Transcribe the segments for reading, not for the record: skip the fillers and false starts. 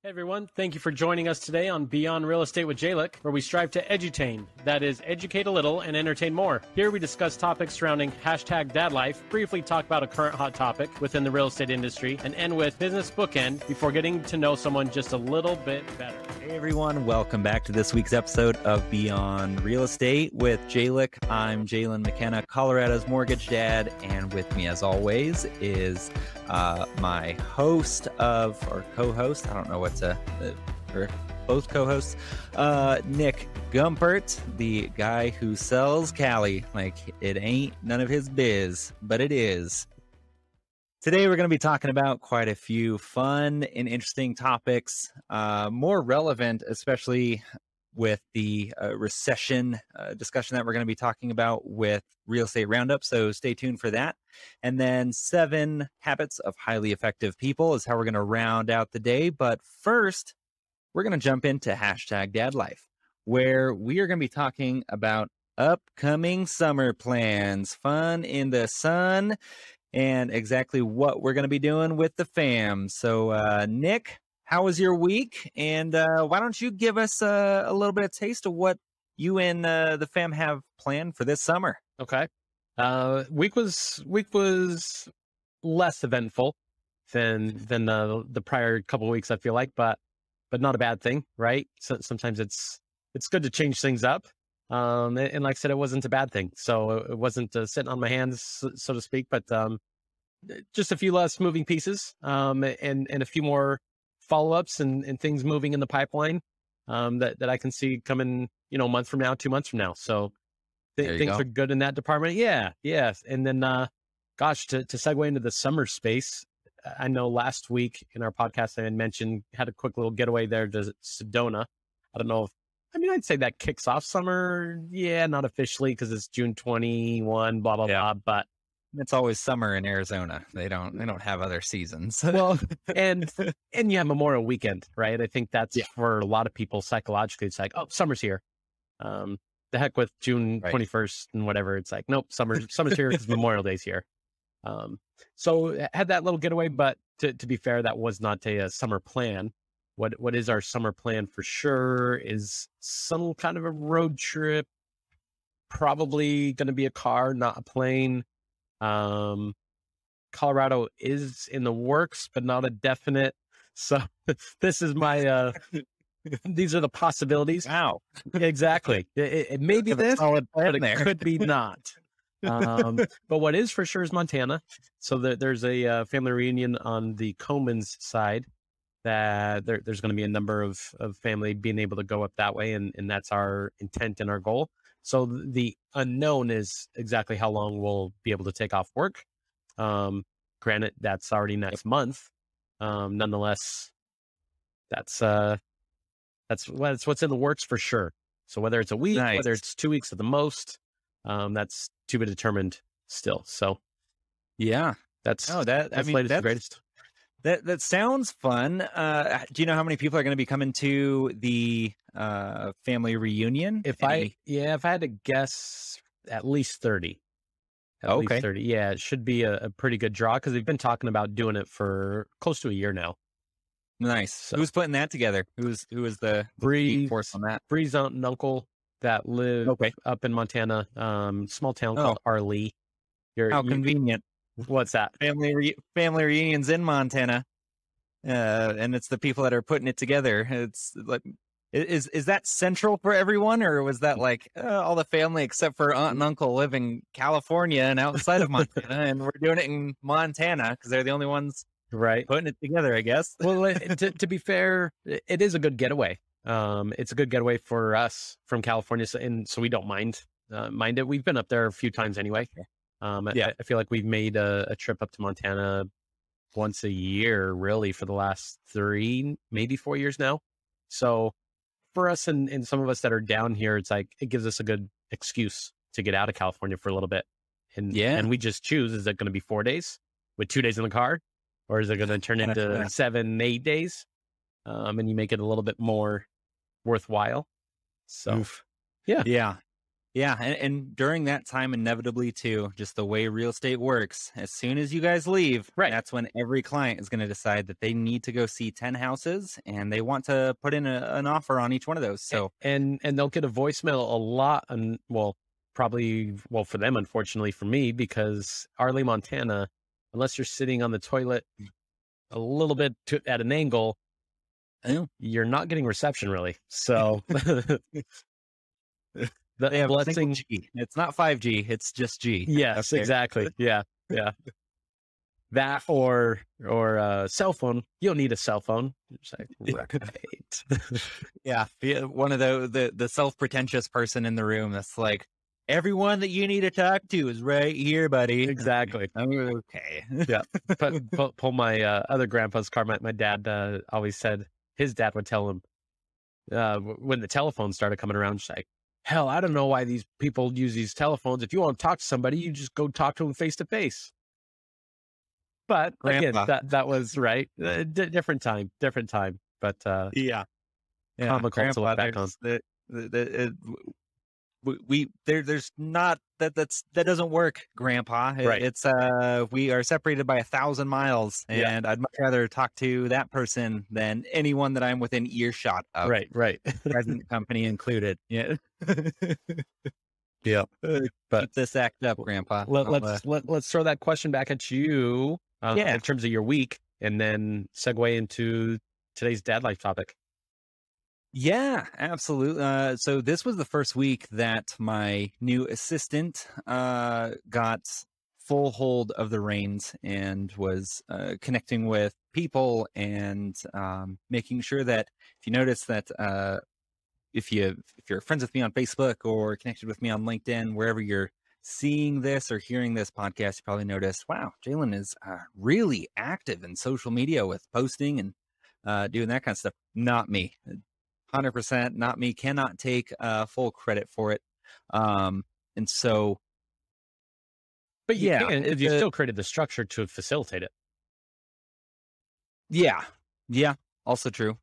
Hey everyone, thank you for joining us today on Beyond Real Estate with Jalen, where we strive to edutain, that is, educate a little and entertain more. Here we discuss topics surrounding hashtag dad life, briefly talk about a current hot topic within the real estate industry, and end with business bookend before getting to know someone just a little bit better. Hey everyone, welcome back to this week's episode of Beyond Real Estate with Jalen. I'm Jalen McKenna, Colorado's mortgage dad, and with me as always is my host or co-host, I don't know or both co-hosts, Nick Gumpert, the guy who sells Cali like it ain't none of his biz, but it is. Today we're going to be talking about quite a few fun and interesting topics, more relevant, especially with the recession discussion that we're going to be talking about with Real Estate Roundup. So stay tuned for that. And then 7 habits of highly effective people is how we're going to round out the day. But first, we're going to jump into hashtag dad life, where we are going to be talking about upcoming summer plans, fun in the sun, and exactly what we're going to be doing with the fam. So, Nick, how was your week? And why don't you give us a little bit of taste of what you and the fam have planned for this summer? Okay. Week was less eventful than the prior couple of weeks, I feel like, but not a bad thing, right? So sometimes it's good to change things up. And like I said, it wasn't a bad thing. So it wasn't sitting on my hands, so to speak, but just a few less moving pieces, and a few more follow-ups and things moving in the pipeline that I can see coming, a month from now, 2 months from now. So things are good in that department. Yeah. And then, to segue into the summer space, I know last week in our podcast, I had mentioned, had a quick little getaway there to Sedona. I don't know I'd say that kicks off summer. Yeah, not officially because it's June 21, blah, blah, blah. But it's always summer in Arizona. They don't have other seasons. Well, and you have Memorial Weekend, right? I think that's for a lot of people psychologically, it's like, oh, summer's here. The heck with June 21st and whatever. It's like, nope, summer's here because Memorial Day's here. So had that little getaway, but to be fair, that was not a summer plan. What is our summer plan for sure is some kind of a road trip, probably going to be a car, not a plane. Colorado is in the works, but not a definite. So this is my, these are the possibilities. Wow. Exactly. It may be this, but it could be not. But what is for sure is Montana. So there's a family reunion on the Comans side that there's going to be a number of family being able to go up that way. And that's our intent and our goal. So the unknown is exactly how long we'll be able to take off work. Granted, that's already next month. Nonetheless, that's what's in the works for sure. So whether it's a week, whether it's 2 weeks at the most, that's to be determined still. So yeah, that's latest and greatest. That sounds fun. Do you know how many people are going to be coming to the family reunion? If I had to guess, at least 30. At least 30. Yeah, it should be a pretty good draw because they've been talking about doing it for close to a year now. Nice. So, who's putting that together? Who is the force on that? Bree's aunt and uncle that live up in Montana, small town called Arlee. How convenient. What's that? Family reunions in Montana, and it's the people that are putting it together. It's like, is that central for everyone, or was that like all the family except for aunt and uncle live in California and outside of Montana, and we're doing it in Montana because they're the only ones putting it together, I guess. Well, to be fair, it is a good getaway. It's a good getaway for us from California, so we don't mind it. We've been up there a few times anyway. I feel like we've made a trip up to Montana once a year, really, for the last 3, maybe 4 years now. So for us and some of us that are down here, it's like, it gives us a good excuse to get out of California for a little bit. And we just choose, is it going to be 4 days with 2 days in the car? Or is it going to turn into 7, 8 days? And you make it a little bit more worthwhile. So, yeah. Yeah, and during that time, inevitably too, just the way real estate works, as soon as you guys leave, Right. that's when every client is going to decide that they need to go see 10 houses and they want to put in an offer on each one of those. So, And they'll get a voicemail a lot, and well, probably, well, for them, unfortunately for me, because Arley, Montana, unless you're sitting on the toilet a little bit at an angle, oh, you're not getting reception really. So they the have a single blessing. G. It's not 5G, it's just G. Yes, Okay. exactly. Yeah, yeah. That or cell phone. You don't need a cell phone. It's like, right. Yeah, one of the self-pretentious person in the room that's like, everyone that you need to talk to is right here, buddy. Exactly. Okay. Yeah. But pull my other grandpa's car. My dad always said his dad would tell him when the telephone started coming around, just like, hell, I don't know why these people use these telephones. If you want to talk to somebody, you just go talk to them face to face. But again, Grandpa. that was right. Different time. But Yeah. comical to look Grandpa, back on. There's not that doesn't work, Grandpa. Right. It's we are separated by 1,000 miles, Yeah. and I'd much rather talk to that person than anyone that I'm within earshot of. Right. Present company included. Yeah. Yeah. But Keep this act up, Grandpa. let's throw that question back at you. Yeah. In terms of your week, and then segue into today's dad life topic. Yeah, absolutely. So this was the first week that my new assistant got full hold of the reins and was connecting with people and making sure that if you notice that if you're friends with me on Facebook or connected with me on LinkedIn, wherever you're seeing this or hearing this podcast, you probably noticed, wow, Jalen is really active in social media with posting and doing that kind of stuff. Not me. 100% not me. Cannot take full credit for it. And so, But you yeah, can, because you still created the structure to facilitate it. Yeah. Also true.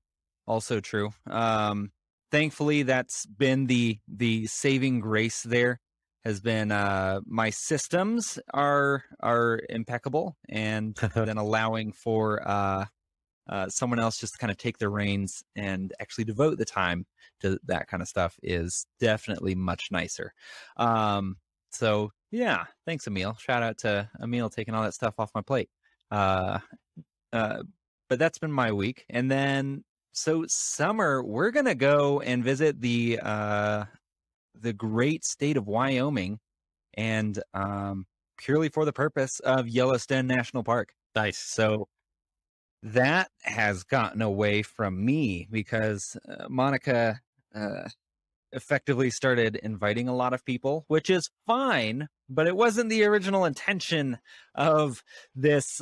Thankfully, that's been the saving grace there. Has been my systems are impeccable, and then allowing for someone else just to kind of take the reins and actually devote the time to that kind of stuff is definitely much nicer. So yeah, thanks, Emil. Shout out to Emil taking all that stuff off my plate. But that's been my week. And then so summer, we're gonna go and visit the great state of Wyoming, and purely for the purpose of Yellowstone National Park. Nice. So that has gotten away from me because Monica effectively started inviting a lot of people, which is fine, but it wasn't the original intention of this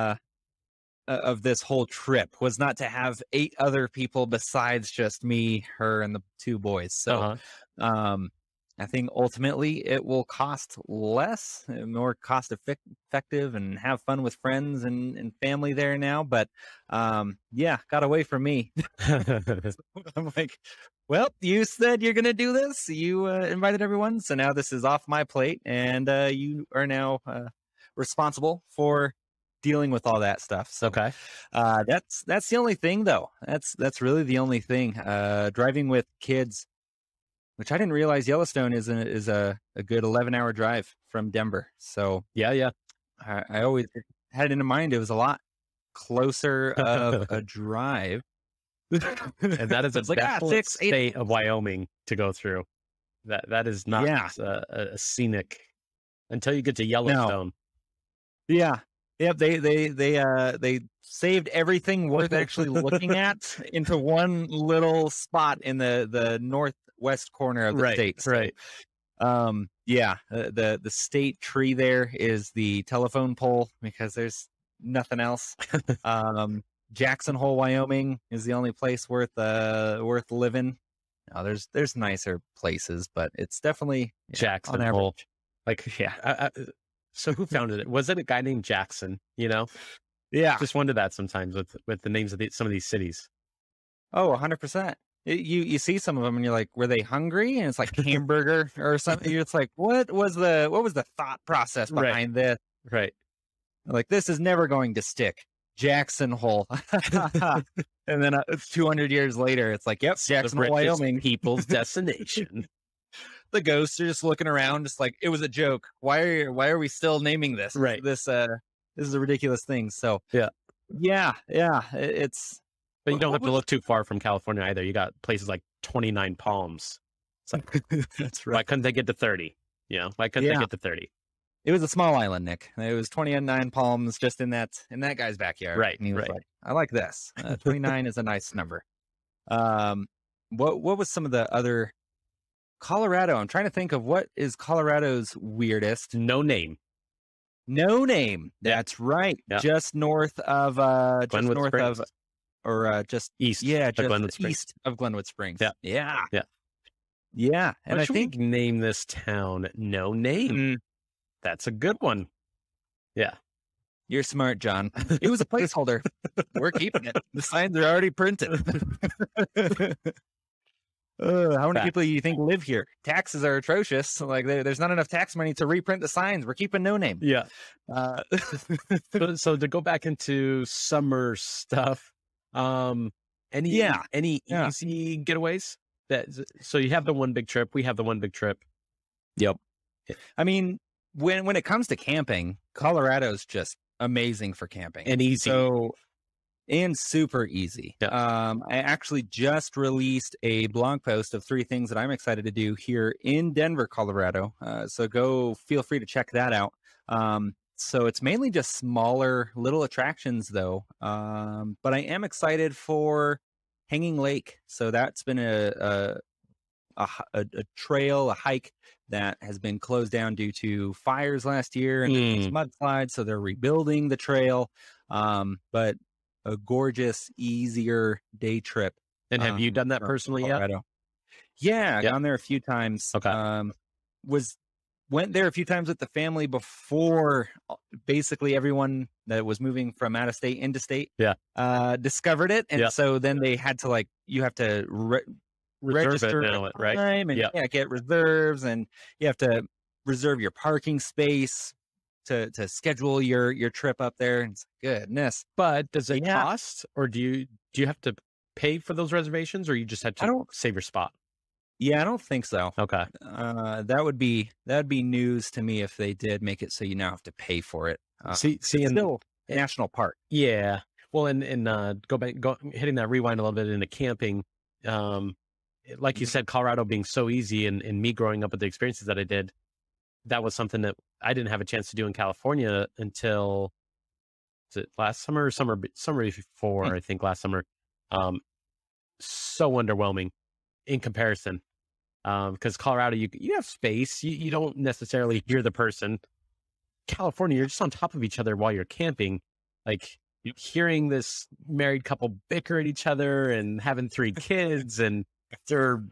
whole trip. Was not to have 8 other people besides just me, her, and the 2 boys. So I think ultimately it will cost less, more cost effective, and have fun with friends and family there now. But yeah, got away from me. I'm like, well, you said you're going to do this. You invited everyone. So now this is off my plate, and you are now responsible for dealing with all that stuff. So Okay. that's the only thing, though. That's really the only thing. Driving with kids, which I didn't realize Yellowstone is a good 11-hour drive from Denver. So Yeah. I always had it in mind it was a lot closer of a drive. And that is a like, desolate state of Wyoming to go through. That is not a scenic until you get to Yellowstone. Yeah. Yep. They saved everything worth actually looking at into one little spot in the northwest corner of the state. So, right. Yeah. The state tree there is the telephone pole because there's nothing else. Jackson Hole, Wyoming is the only place worth living. Now, there's nicer places, but it's definitely Jackson Hole. Like, yeah. So who founded it? Was it a guy named Jackson? You know? Yeah. Just wonder that sometimes with the names of some of these cities. Oh, 100%. You see some of them and you're like, were they hungry? And it's like hamburger or something. It's like, what was the thought process behind this? Right. Like, this is never going to stick. Jackson Hole. And then 200 years later, it's like, yep, Jackson Hole, Wyoming. People's destination. The ghosts are just looking around, just like, it was a joke. Why are we still naming this? Right. This is a ridiculous thing. So yeah. It's. But you don't have to look too far from California either. You got places like 29 Palms. It's like, that's right. Why couldn't they get to 30? Why couldn't they get to 30? It was a small island, Nick. It was 29 palms just in that guy's backyard. Right. And he was like, I like this. 29 is a nice number. What was some of the other Colorado? I'm trying to think of what is Colorado's weirdest. No name. No name. Yeah. That's right. Yeah. Just north of just east. Yeah, just Glenwood Springs. east of Glenwood Springs. Yeah. Yeah. Yeah. Yeah. And I think name this town No Name. That's a good one. Yeah. You're smart, John. It was a placeholder. We're keeping it. The signs are already printed. How many people do you think live here? Taxes are atrocious. Like, there's not enough tax money to reprint the signs. We're keeping No Name. Yeah. So to go back into summer stuff, any easy getaways? So you have the one big trip. We have the one big trip. Yep. I mean, when it comes to camping, Colorado's just amazing for camping and easy. And super easy. Yeah. I actually just released a blog post of 3 things that I'm excited to do here in Denver, Colorado. So feel free to check that out. So it's mainly just smaller little attractions though. But I am excited for Hanging Lake. So that's been a trail, a hike that has been closed down due to fires last year and mudslides. So they're rebuilding the trail. But a gorgeous, easier day trip. And have you done that personally yet? Yeah, gone there a few times. Okay. Went there a few times with the family before basically everyone that was moving from out of state into state discovered it. And so then they had to you have to register it, right? And get reserves, and you have to reserve your parking space to schedule your trip up there. And it's goodness. But does it cost, or do you have to pay for those reservations, or you just have to save your spot? Yeah, I don't think so. Okay. That'd be news to me if they did make it so you now have to pay for it. Still national park. Yeah. Well, and hitting that rewind a little bit into camping. Like you said, Colorado being so easy, and me growing up with the experiences that I did, that was something that I didn't have a chance to do in California until, was it last summer or summer before? I think last summer. So underwhelming in comparison. Because Colorado, you have space. You don't necessarily hear the person. California, you're just on top of each other while you're camping. Like, you're hearing this married couple bicker at each other and having 3 kids, and they're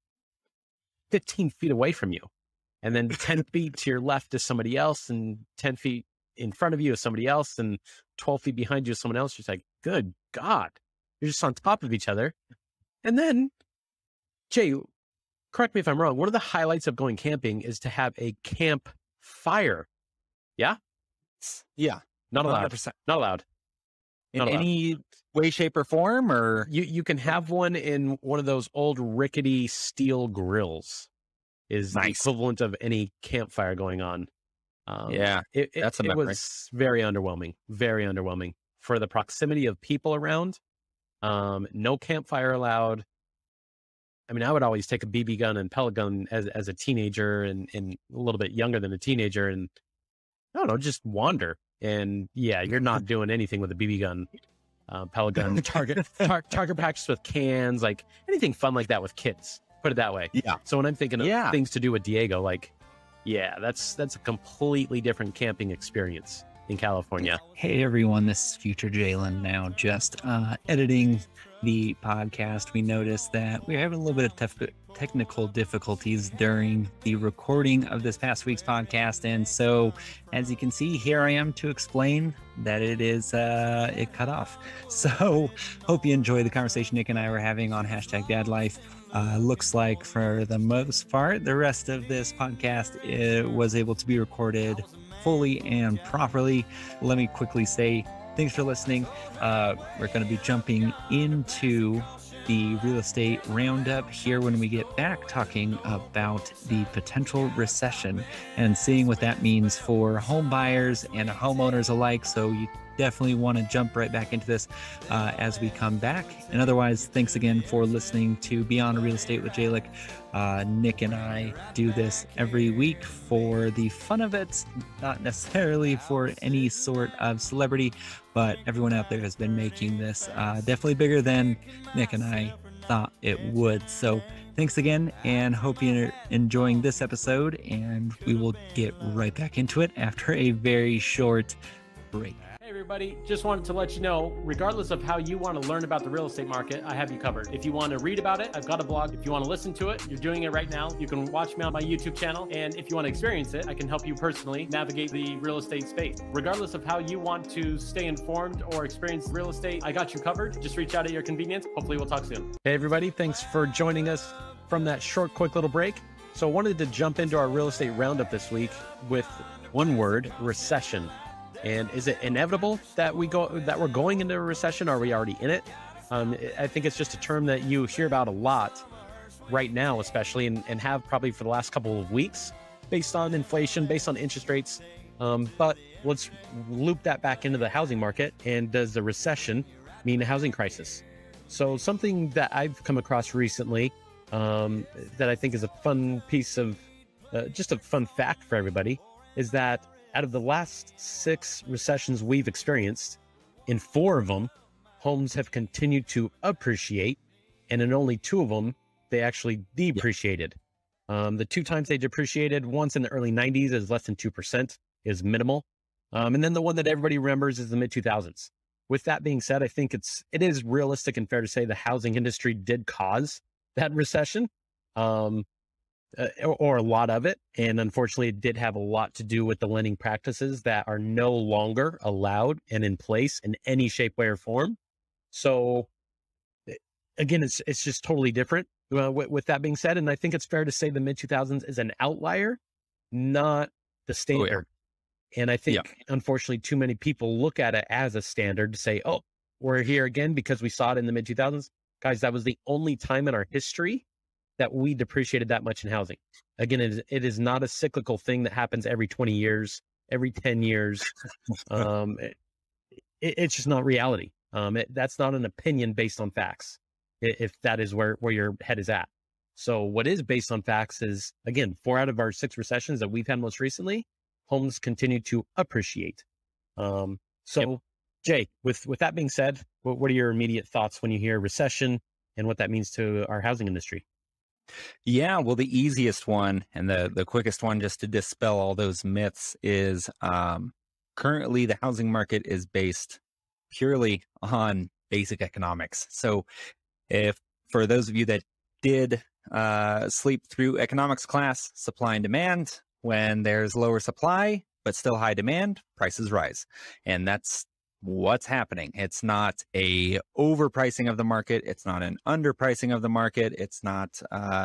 15 feet away from you. And then 10 feet to your left is somebody else, and 10 feet in front of you is somebody else, and 12 feet behind you is someone else. You're just like, good God, you're just on top of each other. And then, Jay, correct me if I'm wrong, one of the highlights of going camping is to have a campfire. Yeah? Yeah. Not allowed. 100%. Not allowed. In any way, shape, or form? Or you can have one in one of those old rickety steel grills. Is the equivalent of any campfire going on. It was very underwhelming. Very underwhelming for the proximity of people around. No campfire allowed. I mean, I would always take a BB gun and pellet gun as a teenager and a little bit younger than a teenager, and I don't know, just wander. And you're not doing anything with a BB gun, pellet gun, target practice with cans, like anything fun like that with kids. Put it that way. Yeah. So when I'm thinking of things to do with Diego, that's a completely different camping experience. in California. Hey everyone, this is future Jalen now, just editing the podcast. We noticed that we were having a little bit of technical difficulties during the recording of this past week's podcast, and so as you can see, here I am to explain that it cut off. So hope you enjoy the conversation Nick and I were having on #DadLife. Looks like for the most part, the rest of this podcast was able to be recorded fully and properly. Let me quickly say thanks for listening. We're going to be jumping into the real estate roundup here when we get back, talking about the potential recession and seeing what that means for home buyers and homeowners alike. So you definitely want to jump right back into this as we come back. And otherwise, thanks again for listening to Beyond Real Estate with Jalik. Nick and I do this every week for the fun of it, not necessarily for any sort of celebrity, but everyone out there has been making this definitely bigger than Nick and I thought it would. So thanks again, and hope you're enjoying this episode, and we will get right back into it after a very short break. Hey everybody, just wanted to let you know, regardless of how you want to learn about the real estate market, I have you covered. If you want to read about it, I've got a blog. If you want to listen to it, you're doing it right now. You can watch me on my YouTube channel. And if you want to experience it, I can help you personally navigate the real estate space. Regardless of how you want to stay informed or experience real estate, I got you covered. Just reach out at your convenience. Hopefully we'll talk soon. Hey everybody, thanks for joining us from that short, quick little break. So I wanted to jump into our real estate roundup this week with one word: recession. And is it inevitable that we're going into a recession? Or are we already in it? I think it's just a term that you hear about a lot right now, especially, and have probably for the last couple of weeks, based on inflation, based on interest rates. But let's loop that back into the housing market. And does the recession mean a housing crisis? So something that I've come across recently that I think is a fun piece of, just a fun fact for everybody, is that out of the last 6 recessions we've experienced, in 4 of them, homes have continued to appreciate, and in only 2 of them, they actually depreciated. The 2 times they depreciated, once in the early 90s is less than 2%, is minimal. And then the one that everybody remembers is the mid-2000s. With that being said, I think it is realistic and fair to say the housing industry did cause that recession. Or a lot of it. And unfortunately, it did have a lot to do with the lending practices that are no longer allowed and in place in any shape, way, or form. So again, it's just totally different with that being said. And I think it's fair to say the mid-2000s is an outlier, not the standard. Oh, yeah. And I think, unfortunately, too many people look at it as a standard to say, oh, we're here again because we saw it in the mid-2000s. Guys, that was the only time in our history that we depreciated that much in housing. Again, it is not a cyclical thing that happens every 20 years, every 10 years. It's just not reality. That's not an opinion based on facts, if that is where your head is at. So what is based on facts is, again, 4 out of our 6 recessions that we've had most recently, homes continue to appreciate. Jay, with that being said, what are your immediate thoughts when you hear recession and what that means to our housing industry? Yeah, well, the easiest one and the quickest one, just to dispel all those myths, is currently the housing market is based purely on basic economics. So if for those of you that did sleep through economics class, supply and demand, when there's lower supply but still high demand, prices rise. And that's what's happening. It's not a overpricing of the market. It's not an underpricing of the market. It's not,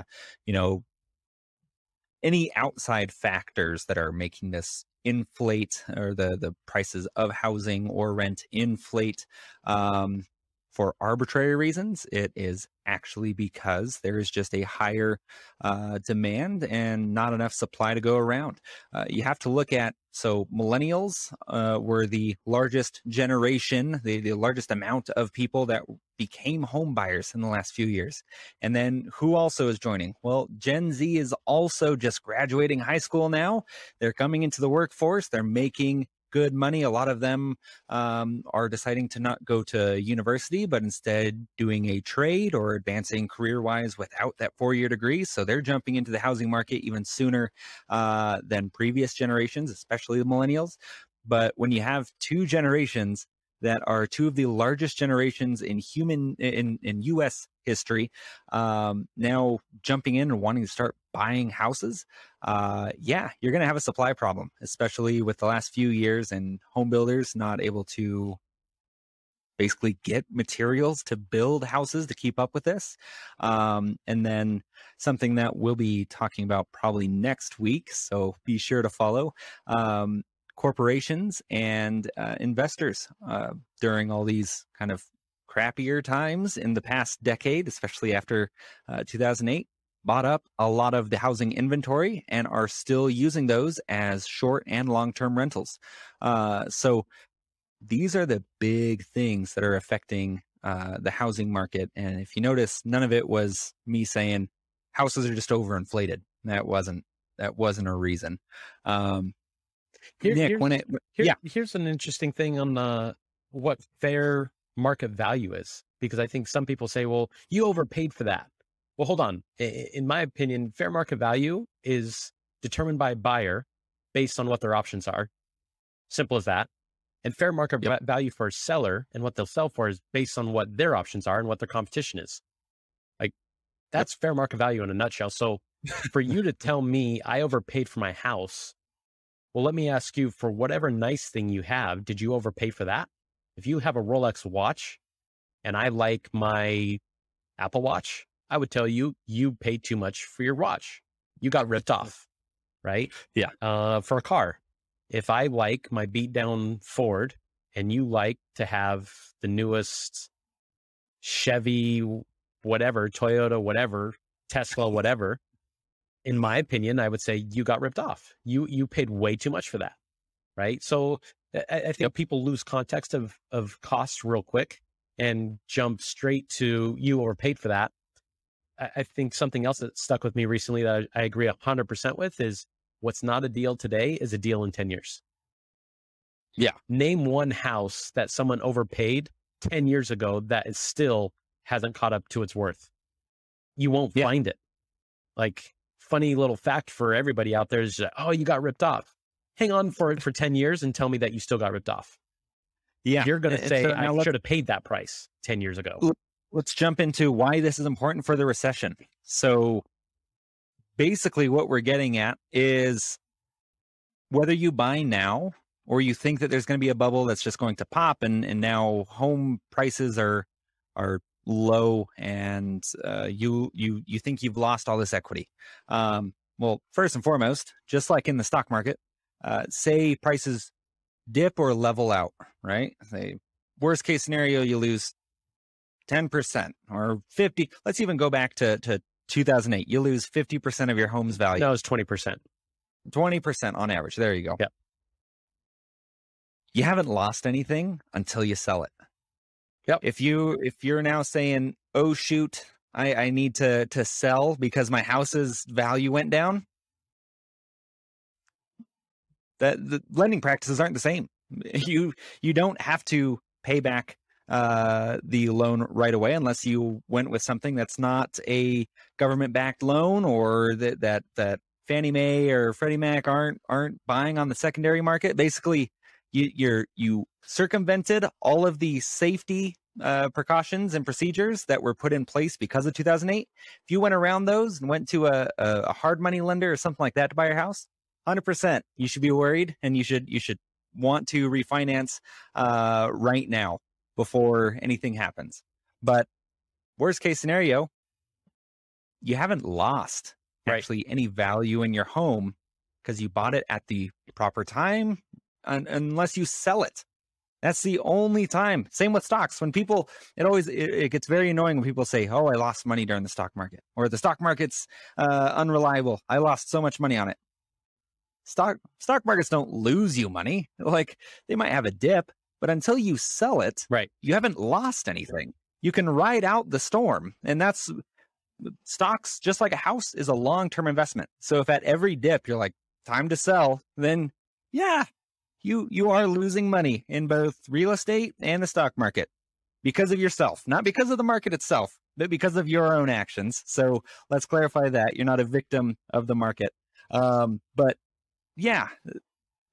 any outside factors that are making this inflate, or the prices of housing or rent inflate for arbitrary reasons. It is actually because there is just a higher demand and not enough supply to go around. You have to look at, so millennials were the largest generation, the largest amount of people that became home buyers in the last few years. And then who also is joining? Well, Gen Z is also just graduating high school now. They're coming into the workforce. They're making good money. A lot of them are deciding to not go to university, but instead doing a trade or advancing career-wise without that 4-year degree. So they're jumping into the housing market even sooner than previous generations, especially the millennials. But when you have two generations that are two of the largest generations in U.S. history, now jumping in and wanting to start buying houses, yeah, you're going to have a supply problem, especially with the last few years and home builders not able to basically get materials to build houses to keep up with this. And then something that we'll be talking about probably next week, so be sure to follow, corporations and investors during all these kind of crappier times in the past decade, especially after 2008, bought up a lot of the housing inventory and are still using those as short and long-term rentals. So these are the big things that are affecting the housing market. And if you notice, none of it was me saying houses are just overinflated. That wasn't a reason. Nick, here's an interesting thing on what fair market value is, because I think some people say, well, you overpaid for that. Well, hold on. In my opinion, fair market value is determined by a buyer based on what their options are. Simple as that. And fair market value for a seller and what they'll sell for is based on what their options are and what their competition is. Like, that's fair market value in a nutshell. So for you to tell me I overpaid for my house, well, let me ask you, for whatever nice thing you have, did you overpay for that? If you have a Rolex watch and I like my Apple Watch, I would tell you, you paid too much for your watch. You got ripped off, right? Yeah. For a car, if I like my beat down Ford and you like to have the newest Chevy, whatever, Toyota, whatever, Tesla, whatever, in my opinion, I would say you got ripped off. You paid way too much for that, right? So I think people lose context of costs real quick and jump straight to you overpaid for that. I think something else that stuck with me recently that I agree 100% with is, what's not a deal today is a deal in 10 years. Yeah. Name one house that someone overpaid 10 years ago that is still hasn't caught up to its worth. You won't find it. Like, funny little fact for everybody out there is, oh, you got ripped off. Hang on for it for 10 years and tell me that you still got ripped off. Yeah. You're going to say, I should have paid that price 10 years ago. Let's jump into why this is important for the recession. So basically what we're getting at is, whether you buy now or you think that there's going to be a bubble that's just going to pop and now home prices are low and you think you've lost all this equity. Well, first and foremost, just like in the stock market, say prices dip or level out, right? Say worst case scenario, you lose 10% or 50. Let's even go back to 2008. You lose 50% of your home's value. No, it's 20%. 20% on average. There you go. Yeah. You haven't lost anything until you sell it. Yep. If you're now saying, oh shoot, I need to sell because my house's value went down, that the lending practices aren't the same. You don't have to pay back the loan right away unless you went with something that's not a government-backed loan, or that Fannie Mae or Freddie Mac aren't buying on the secondary market. Basically, you circumvented all of the safety precautions and procedures that were put in place because of 2008. If you went around those and went to a hard money lender or something like that to buy your house, 100%, you should be worried, and you should want to refinance right now before anything happens. But worst case scenario, you haven't lost actually any value in your home because you bought it at the proper time, unless you sell it. That's the only time. Same with stocks. When people, it gets very annoying when people say, oh, I lost money during the stock market, or the stock market's unreliable. I lost so much money on it. Stock markets don't lose you money. Like, they might have a dip, but until you sell it, you haven't lost anything. You can ride out the storm. And that's, stocks, just like a house, is a long-term investment. So if at every dip you're like, time to sell, then yeah, you are losing money in both real estate and the stock market because of yourself, not because of the market itself, but because of your own actions. So let's clarify that you're not a victim of the market. But yeah,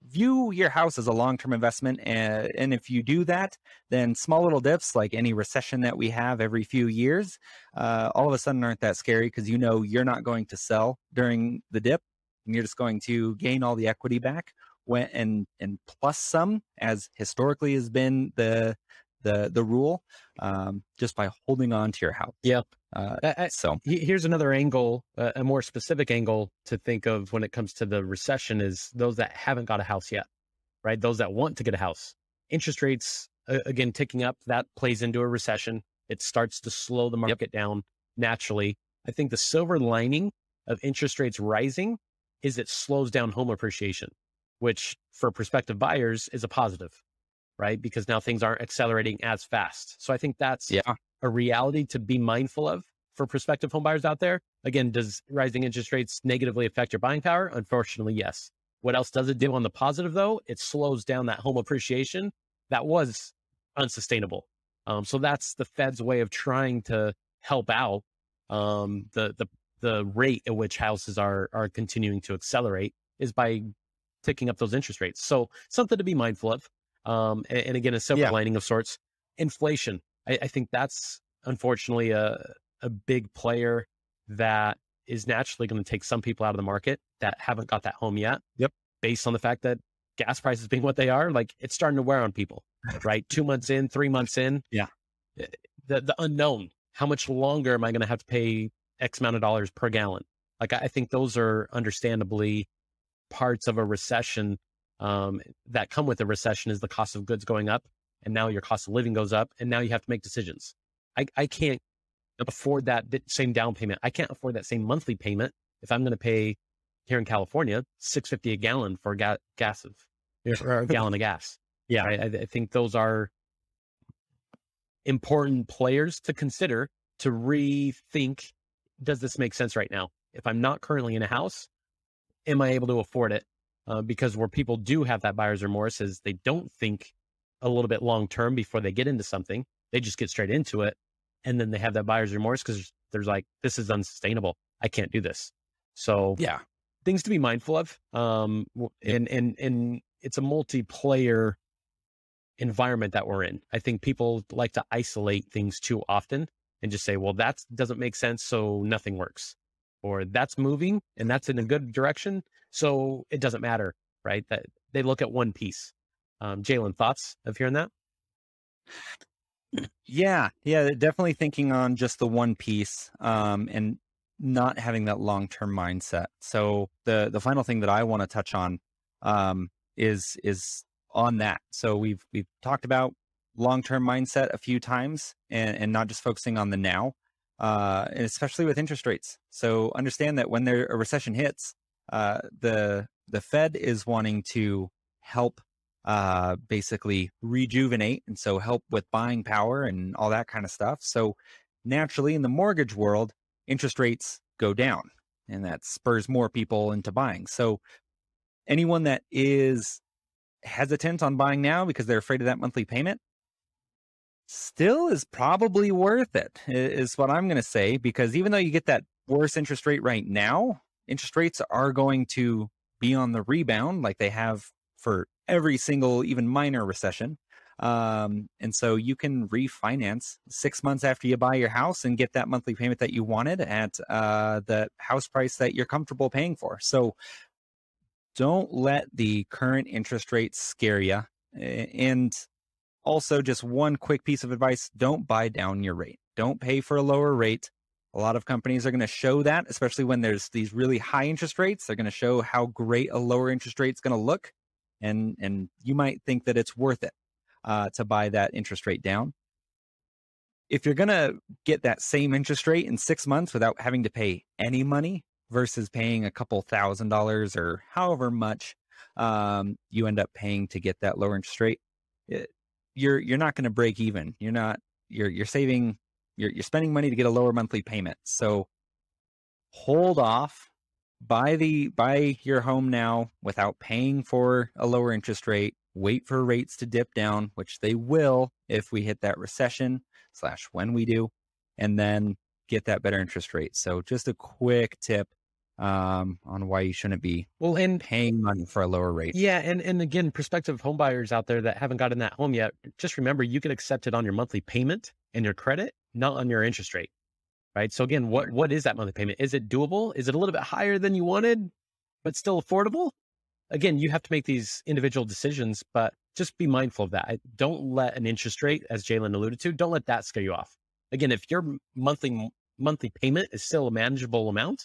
view your house as a long-term investment. And if you do that, then small little dips like any recession that we have every few years, all of a sudden aren't that scary, because you know you're not going to sell during the dip, and you're just going to gain all the equity back and plus some, as historically has been the rule, just by holding on to your house. Yeah. So here's another angle, a more specific angle to think of when it comes to the recession, is those that haven't got a house yet, right? Those that want to get a house. Interest rates, again, ticking up, that plays into a recession. It starts to slow the market down naturally. I think the silver lining of interest rates rising is it slows down home appreciation, which for prospective buyers is a positive, right? Because now things aren't accelerating as fast. So I think that's a reality to be mindful of for prospective home buyers out there. Again, does rising interest rates negatively affect your buying power? Unfortunately, yes. What else does it do on the positive, though? It slows down that home appreciation that was unsustainable. So that's the Fed's way of trying to help out the rate at which houses are continuing to accelerate, is by ticking up those interest rates. So something to be mindful of. And again, a silver lining of sorts. Inflation. I think that's unfortunately a big player that is naturally going to take some people out of the market that haven't got that home yet. Based on the fact that gas prices being what they are, like, it's starting to wear on people, right? 2 months in, 3 months in. The unknown. How much longer am I going to have to pay X amount of dollars per gallon? Like, I think those are understandably parts of a recession that come with a recession, is the cost of goods going up, and now your cost of living goes up, and now you have to make decisions. I can't afford that same down payment. I can't afford that same monthly payment if I'm going to pay, here in California, $6.50 a gallon for gas or a gallon of gas. I think those are important players to consider, to rethink, does this make sense right now? If I'm not currently in a house, am I able to afford it? Because where people do have that buyer's remorse is they don't think a little bit long term before they get into something. They just get straight into it, and then they have that buyer's remorse because there's like, this is unsustainable. I can't do this. So things to be mindful of. And it's a multiplayer environment that we're in. I think people like to isolate things too often and just say, well, that doesn't make sense, so nothing works. Or that's moving and that's in a good direction, so it doesn't matter, right? That they look at one piece. Jalen, thoughts of hearing that? Yeah, definitely thinking on just the one piece, and not having that long-term mindset. So the final thing that I want to touch on is on that. So we've talked about long-term mindset a few times, and not just focusing on the now, and especially with interest rates. So understand that when a recession hits, the Fed is wanting to help basically rejuvenate, and so help with buying power and all that kind of stuff. So naturally, in the mortgage world, interest rates go down, and that spurs more people into buying. So anyone that is hesitant on buying now because they're afraid of that monthly payment, still is probably worth it, is what I'm going to say, because even though you get that worse interest rate right now, interest rates are going to be on the rebound like they have for every single, even minor recession. And so you can refinance 6 months after you buy your house and get that monthly payment that you wanted at the house price that you're comfortable paying for. So don't let the current interest rates scare you. And also, just one quick piece of advice: don't buy down your rate. Don't pay for a lower rate. A lot of companies are going to show that, especially when there's these really high interest rates. They're going to show how great a lower interest rate is going to look. And you might think that it's worth it to buy that interest rate down. If you're going to get that same interest rate in 6 months without having to pay any money versus paying a couple $1,000s or however much you end up paying to get that lower interest rate, you're not going to break even. You're saving, you're spending money to get a lower monthly payment. So hold off, buy your home now without paying for a lower interest rate. Wait for rates to dip down, which they will if we hit that recession / when we do, and then get that better interest rate. So just a quick tip on why you shouldn't be and paying money for a lower rate. yeah, and again, prospective home buyers out there that haven't gotten that home yet, just remember you can accept it on your monthly payment and your credit, not on your interest rate, right? So again, what is that monthly payment? Is it doable? Is it a little bit higher than you wanted, but still affordable? Again, you have to make these individual decisions, but just be mindful of that. Don't let an interest rate, as Jalen alluded to, don't let that scare you off. Again, if your monthly payment is still a manageable amount,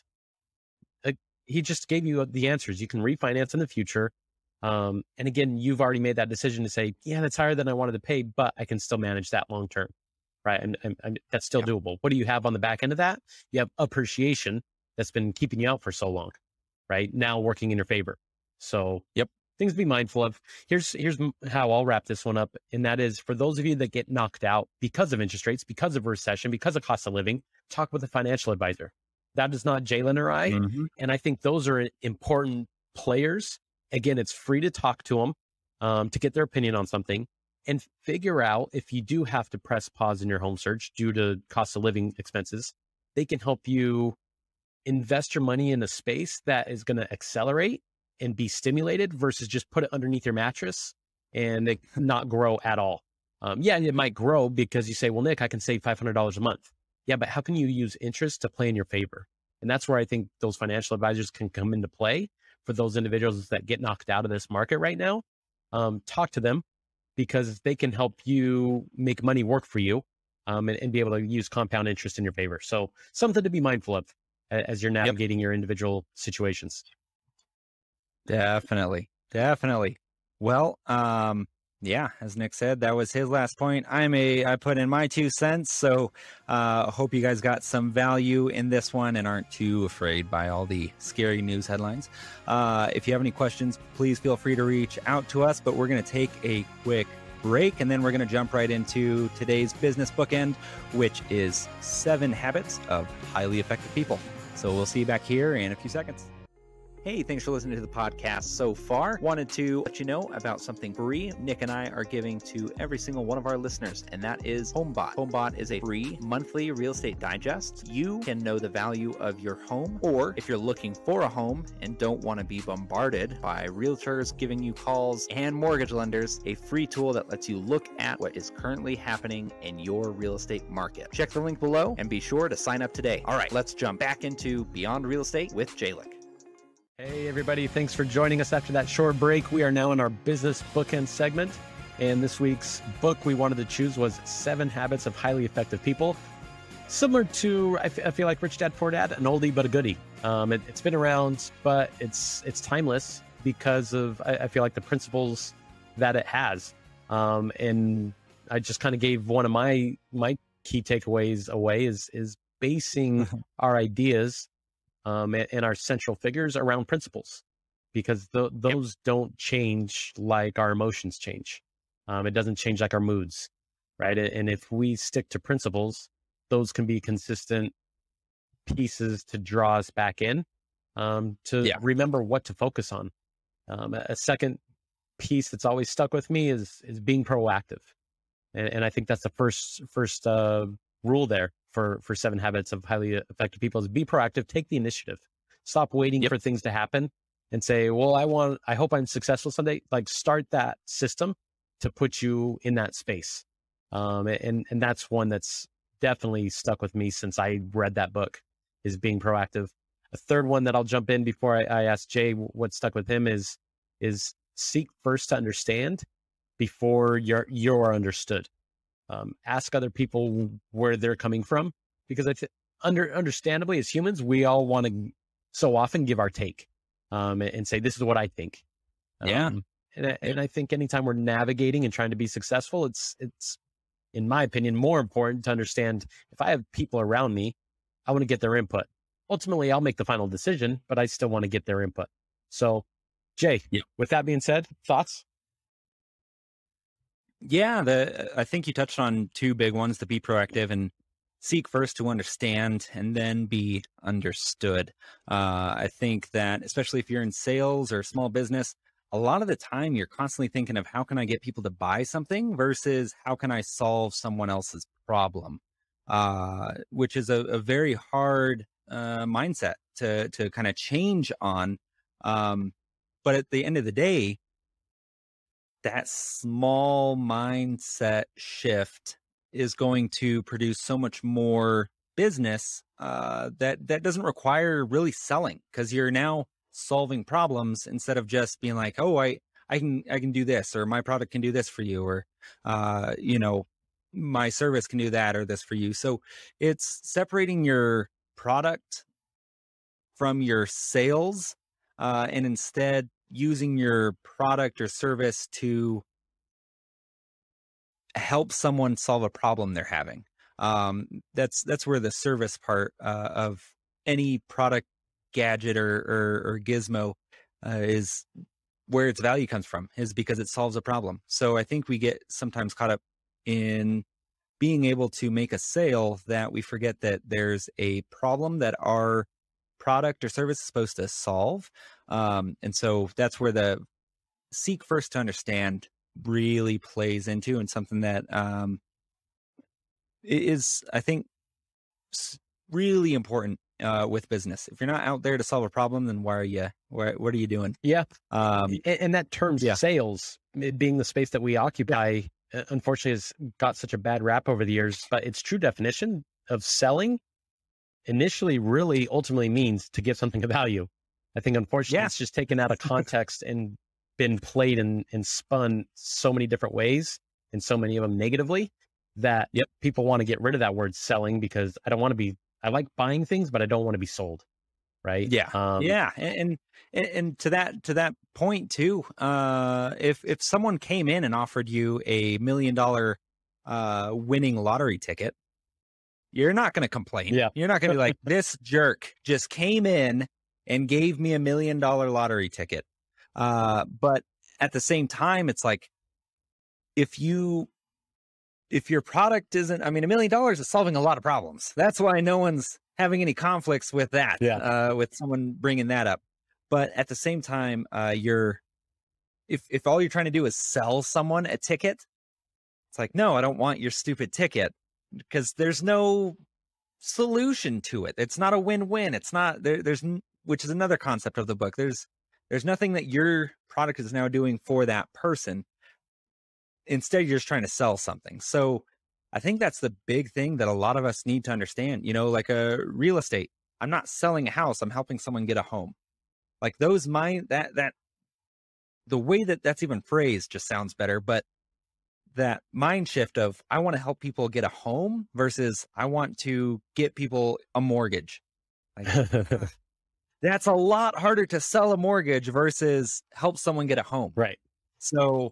he just gave you the answers. You can refinance in the future. And again, you've already made that decision to say, yeah, that's higher than I wanted to pay, but I can still manage that long term, right? And that's still doable. What do you have on the back end of that? You have appreciation that's been keeping you out for so long, right? Now working in your favor. So things to be mindful of. Here's how I'll wrap this one up. And that is, for those of you that get knocked out because of interest rates, because of recession, because of cost of living, talk with a financial advisor. That is not Jalen or I. And I think those are important players. Again, it's free to talk to them, to get their opinion on something and figure out if you do have to press pause in your home search due to cost of living expenses. They can help you invest your money in a space that is going to accelerate and be stimulated versus just put it underneath your mattress and it not grow at all. Yeah, it might grow because you say, well, Nick, I can save $500 a month. Yeah, but how can you use interest to play in your favor? And that's where I think those financial advisors can come into play for those individuals that get knocked out of this market right now. Talk to them because they can help you make money work for you, and be able to use compound interest in your favor. So something to be mindful of as you're navigating your individual situations. Definitely. Well, yeah, as Nick said, that was his last point. I put in my 2 cents. So hope you guys got some value in this one and aren't too afraid by all the scary news headlines. If you have any questions, please feel free to reach out to us, but we're going to take a quick break and then we're going to jump right into today's business bookend, which is 7 habits of highly effective people. So we'll see you back here in a few seconds. Hey, thanks for listening to the podcast so far. Wanted to let you know about something free Nick and I are giving to every single one of our listeners, and that is HomeBot. HomeBot is a free monthly real estate digest. You can know the value of your home, or if you're looking for a home and don't want to be bombarded by realtors giving you calls and mortgage lenders, a free tool that lets you look at what is currently happening in your real estate market. Check the link below and be sure to sign up today. All right, let's jump back into Beyond Real Estate with Jalen. Hey, everybody. Thanks for joining us after that short break. We are now in our business bookend segment. And this week's book we wanted to choose was 7 Habits of Highly Effective People. Similar to, I feel like Rich Dad Poor Dad, an oldie but a goodie. It's been around, but it's timeless because of, I feel like, the principles that it has. And I just kind of gave one of my key takeaways away is basing our ideas and our central figures around principles, because those don't change like our emotions change. It doesn't change like our moods, right? And if we stick to principles, those can be consistent pieces to draw us back in, to remember what to focus on. A second piece that's always stuck with me is being proactive. And I think that's the first rule there for 7 habits of highly effective people is be proactive, take the initiative, stop waiting for things to happen and say, well, I hope I'm successful someday. Like, start that system to put you in that space. And that's one that's definitely stuck with me since I read that book, is being proactive. A third one that I'll jump in before I ask Jay what stuck with him is seek first to understand before you're understood. Ask other people where they're coming from, because understandably, as humans, we all want to so often give our take, and say, this is what I think. And I think anytime we're navigating and trying to be successful, it's in my opinion more important to understand, if I have people around me, I want to get their input. Ultimately, I'll make the final decision, but I still want to get their input. So, Jay, with that being said, thoughts? Yeah, I think you touched on 2 big ones: to be proactive and seek first to understand and then be understood. I think that especially if you're in sales or small business, a lot of the time you're constantly thinking of how can I get people to buy something versus how can I solve someone else's problem, which is a very hard mindset to kind of change on. But at the end of the day, that small mindset shift is going to produce so much more business that doesn't require really selling, because you're now solving problems instead of just being like, oh, I can do this, or my product can do this for you, or my service can do that or this for you. So it's separating your product from your sales, and instead using your product or service to help someone solve a problem they're having. That's where the service part of any product, gadget, or gizmo is where its value comes from, is because it solves a problem. So I think we get sometimes caught up in being able to make a sale that we forget that there's a problem that our product or service is supposed to solve. And so that's where the seek first to understand really plays into, and something that is, I think, really important with business. If you're not out there to solve a problem, then what are you doing? Yeah. And that term sales, it being the space that we occupy, unfortunately has got such a bad rap over the years, but its true definition of selling initially really ultimately means to give something of value. I think unfortunately it's just taken out of context and been played and spun so many different ways, and so many of them negatively, that people want to get rid of that word selling, because I like buying things, but I don't want to be sold. Right. Yeah. Yeah. And to that point too, if someone came in and offered you $1 million winning lottery ticket, you're not going to complain. Yeah. You're not going to be like, this jerk just came in and gave me $1 million lottery ticket. But at the same time, it's like, if your product isn't, I mean, $1 million is solving a lot of problems. That's why no one's having any conflicts with that, with someone bringing that up. But at the same time, if all you're trying to do is sell someone a ticket, it's like, no, I don't want your stupid ticket, because there's no solution to it. It's not a win-win. It's not there's which is another concept of the book. There's nothing that your product is now doing for that person. Instead, you're just trying to sell something. So I think that's the big thing that a lot of us need to understand. Like a real estate, I'm not selling a house, I'm helping someone get a home. Like the way that that's even phrased just sounds better. But that mind shift of, I want to help people get a home versus I want to get people a mortgage. Like, that's a lot harder to sell a mortgage versus help someone get a home. Right. So,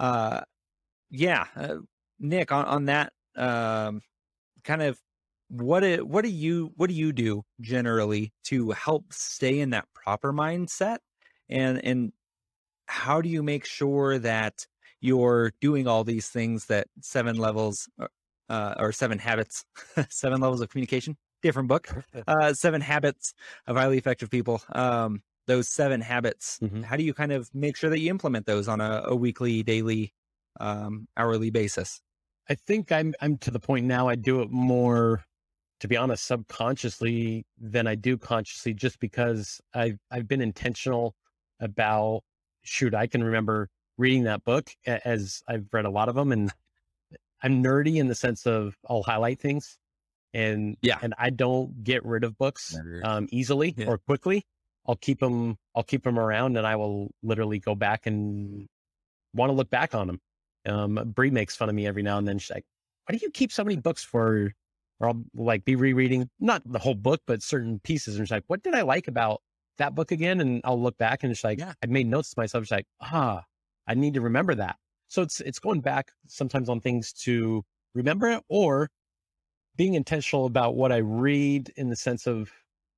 Nick, on that, kind of, what do you do generally to help stay in that proper mindset, and how do you make sure that you're doing all these things that 7 levels or 7 habits, 7 levels of communication, different book, 7 habits of highly effective people. Those 7 habits, how do you kind of make sure that you implement those on a weekly, daily, hourly basis? I think I'm to the point now, I do it more, to be honest, subconsciously than I do consciously, just because I've been intentional about, I can remember reading that book, as I've read a lot of them, and I'm nerdy in the sense of I'll highlight things, and I don't get rid of books easily or quickly. I'll keep them around, and I will literally go back and want to look back on them. Bree makes fun of me every now and then. She's like, "Why do you keep so many books for?" Or I'll like be rereading, not the whole book, but certain pieces. And she's like, "What did I like about that book again?" And I'll look back, and it's like, I made notes to myself. She's like, I need to remember that. So it's going back sometimes on things to remember it, or being intentional about what I read, in the sense of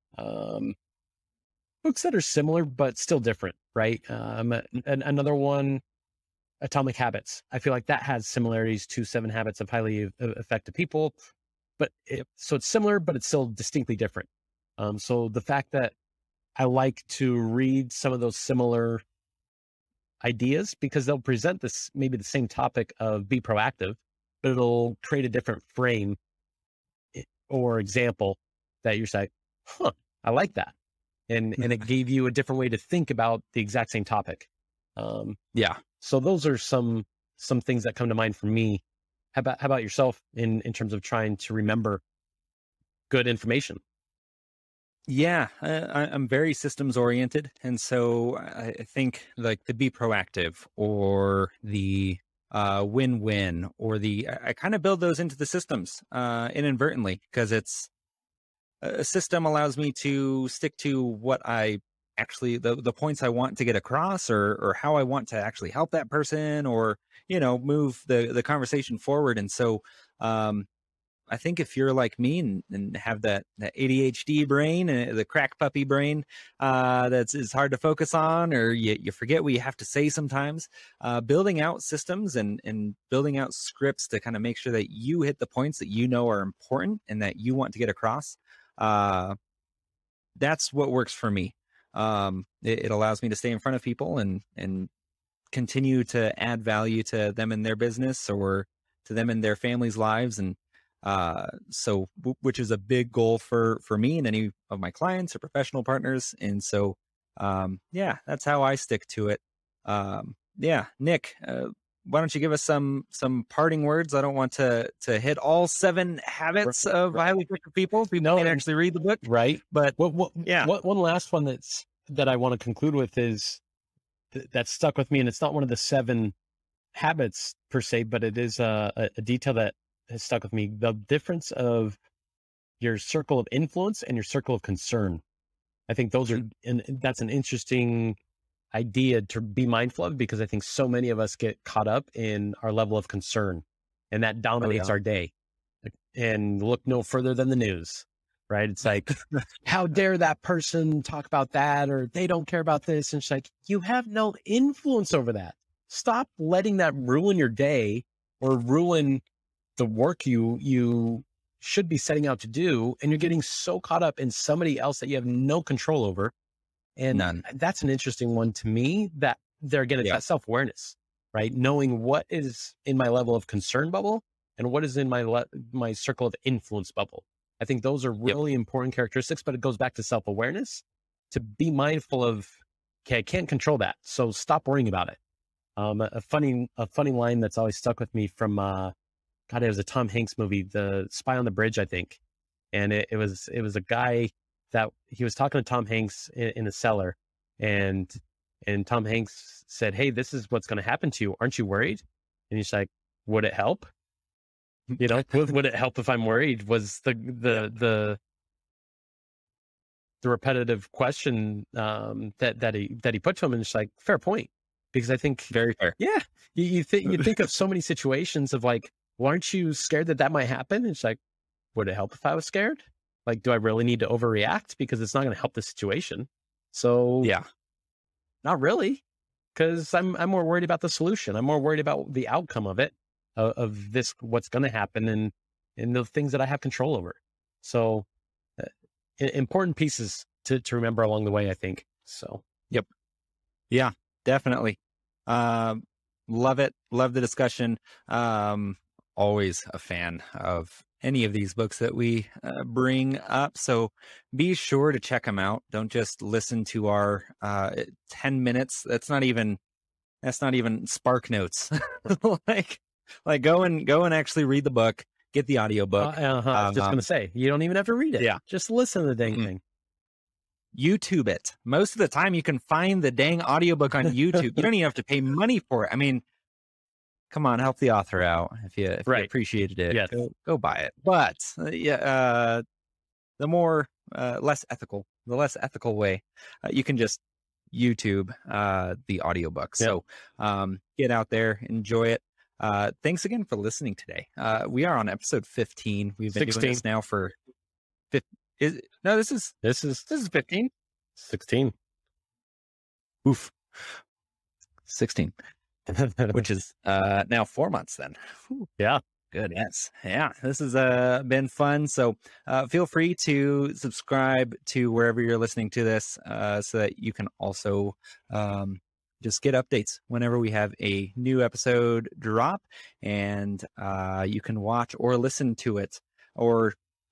books that are similar but still different, right? Another one, Atomic Habits. I feel like that has similarities to 7 Habits of Highly Effective People, but so it's similar, but it's still distinctly different. So the fact that I like to read some of those similar ideas, because they'll present this, maybe the same topic of be proactive, but it'll create a different frame or example that you're like, huh, I like that. And it gave you a different way to think about the exact same topic. Yeah. So those are some things that come to mind for me. How about yourself in terms of trying to remember good information? Yeah, I'm very systems oriented, and so I think like the be proactive or the win-win or the I kind of build those into the systems inadvertently because it's a system allows me to stick to what I actually the points I want to get across or how I want to actually help that person or move the conversation forward. And so I think if you're like me and have that ADHD brain and the crack puppy brain that's is hard to focus on, or you forget what you have to say sometimes, building out systems and building out scripts to kind of make sure that you hit the points that you know are important and that you want to get across. Uh, that's what works for me. It allows me to stay in front of people and continue to add value to them in their business or to them in their families' lives. And which is a big goal for me and any of my clients or professional partners. And so, yeah, that's how I stick to it. Yeah, Nick, why don't you give us some parting words? I don't want to hit all 7 habits of highly effective people. People can actually read the book, right? But yeah, one last one that I want to conclude with is that stuck with me, and it's not one of the 7 habits per se, but it is a detail that has stuck with me. The difference of your circle of influence and your circle of concern. I think those are, and that's an interesting idea to be mindful of, because I think so many of us get caught up in our level of concern, and that dominates our day. And look no further than the news, right? It's like, how dare that person talk about that, or they don't care about this. And it's like, you have no influence over that. Stop letting that ruin your day or ruin the work you should be setting out to do. And you're getting so caught up in somebody else that you have no control over. And None. That's an interesting one to me, that they're again, it's that self-awareness, right? Knowing what is in my level of concern bubble and what is in my circle of influence bubble. I think those are really important characteristics, but it goes back to self-awareness, to be mindful of, okay, I can't control that, so stop worrying about it. A funny line that's always stuck with me from, God, it was a Tom Hanks movie, The Spy on the Bridge, I think. And it was a guy that he was talking to Tom Hanks in a cellar, and Tom Hanks said, "Hey, this is what's going to happen to you. Aren't you worried?" And he's like, "Would it help? Would it help if I'm worried?" Was the repetitive question that he put to him, and it's like, fair point, because I think Very fair. Yeah, you think of so many situations of like, well, aren't you scared that might happen? And it's like, would it help if I was scared? Like, do I really need to overreact? Because it's not going to help the situation. So Yeah. Not really, because I'm more worried about the solution. I'm more worried about the outcome of it, of this, what's going to happen, and the things that I have control over. So important pieces to remember along the way, I think. So, Yep. Yeah, definitely. Love it. Love the discussion. Always a fan of any of these books that we bring up. So be sure to check them out. Don't just listen to our 10 minutes. That's not even Spark Notes. like go and actually read the book, get the audiobook. I was just going to say, you don't even have to read it. Yeah. Just listen to the dang thing. YouTube it. Most of the time you can find the dang audiobook on YouTube. You don't even have to pay money for it. I mean, come on, help the author out if you appreciated it. Yes. Go buy it. But the more less ethical way, you can just YouTube the audiobook. So get out there, enjoy it. Thanks again for listening today. We are on episode 15. We've been 16. doing this now for 15. This is 15. 16. Oof. 16. Which is now 4 months then. Whew. Yeah. Goodness. Yeah. This has been fun. So feel free to subscribe to wherever you're listening to this so that you can also just get updates whenever we have a new episode drop, and you can watch or listen to it or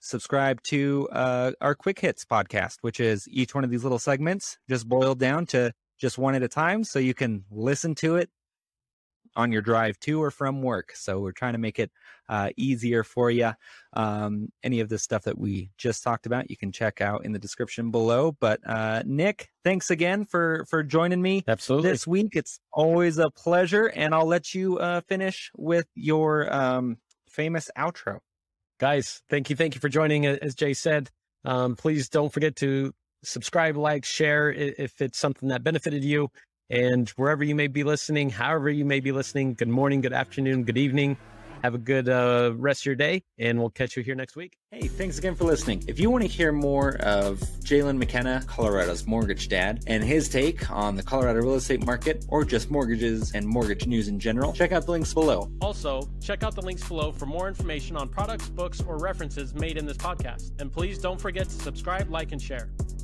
subscribe to our Quick Hits podcast, which is each one of these little segments just boiled down to just one at a time, so you can listen to it on your drive to or from work. So we're trying to make it easier for you. Any of the stuff that we just talked about, you can check out in the description below. But Nick, thanks again for joining me Absolutely. this week. It's always a pleasure. And I'll let you finish with your famous outro. Guys, thank you for joining. As Jay said, please don't forget to subscribe, like, share if it's something that benefited you. And wherever you may be listening, however you may be listening, good morning, good afternoon, good evening. Have a good rest of your day, and we'll catch you here next week. Hey, thanks again for listening. If you want to hear more of Jalen McKenna, Colorado's mortgage dad, and his take on the Colorado real estate market, or just mortgages and mortgage news in general, check out the links below. Also, check out the links below for more information on products, books, or references made in this podcast. And please don't forget to subscribe, like, and share.